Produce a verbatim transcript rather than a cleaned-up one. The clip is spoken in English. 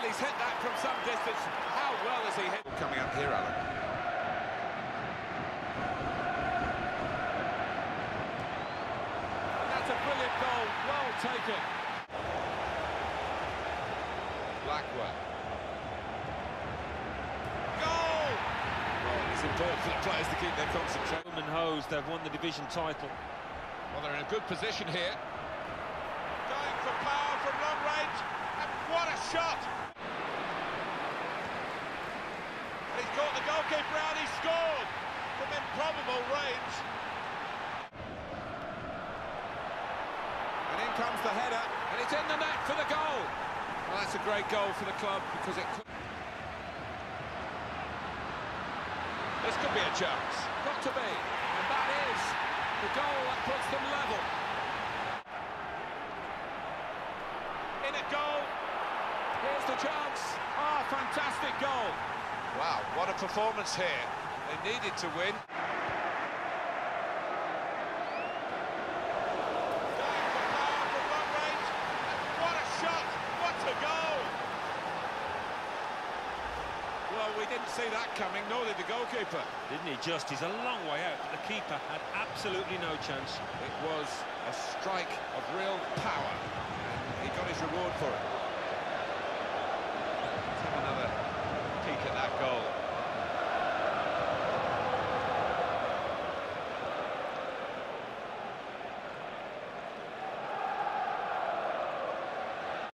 Well, he's hit that from some distance. How well has he hit? Coming up here, Alan. That's a brilliant goal. Well taken. Blackwell. Goal! Well, it's important for the players to keep their concentration. And Hose, they've won the division title. Well, they're in a good position here. Going for power from long range. And what a shot! He's caught the goalkeeper out, he scored from improbable range. And in comes the header, and it's in the net for the goal. Well, that's a great goal for the club, because it could... This could be a chance. Got to be. And that is the goal that puts them level. In a goal. Here's the chance. Ah, oh, fantastic goal. Wow, what a performance here. They needed to win. Going for power from long range. What a shot! What a goal! Well, we didn't see that coming, nor did the goalkeeper. Didn't he just? He's a long way out, but the keeper had absolutely no chance. It was a strike of real power, and he got his reward for it.